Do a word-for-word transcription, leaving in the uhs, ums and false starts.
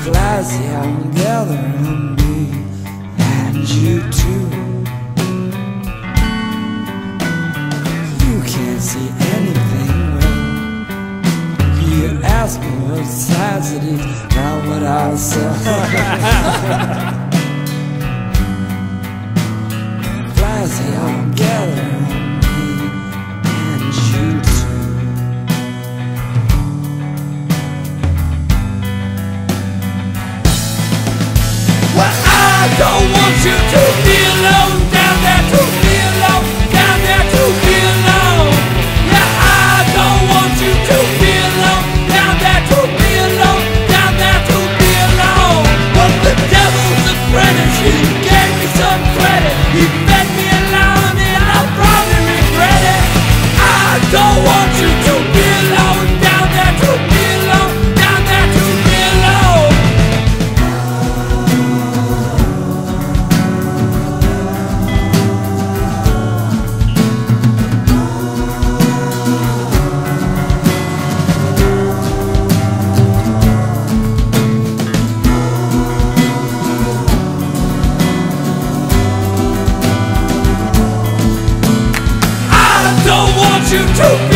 Flies down gathering me and you too. You can't see anything well. You ask me what size it is, not what I sell. Flies down gathering me and you too. Well, I don't want you to be alone down there, to be alone down there, to be alone. Yeah, I don't want you to be alone down there, to be alone down there, to be alone. But the devil's apprentice, he gave me some credit. He fed me alone and I'll probably regret it. I don't want you to be alone down there, to be alone down there, to be alone. I don't want you to